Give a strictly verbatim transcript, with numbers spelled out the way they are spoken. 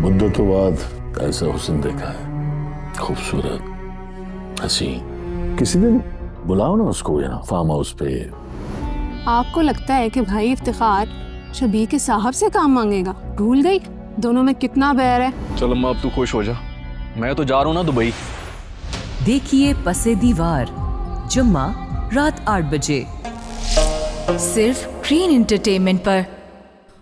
मुद्दतों बाद ऐसा हुस्न देखा है, खूबसूरत, हसी। किसी दिन बुलाओ ना उसको यहाँ फार्म हाउस पे। आपको लगता है कि भाई इफ्तिखार शबीर के साहब से काम मांगेगा? भूल गई दोनों में कितना बैर है। चल अम्मा अब तू खुश हो जा, मैं तो जा रहा हूँ ना दुबई। देखिए पसे दीवार जुम्मा रात आठ बजे सिर्फ ग्रीन एंटरटेनमेंट पर।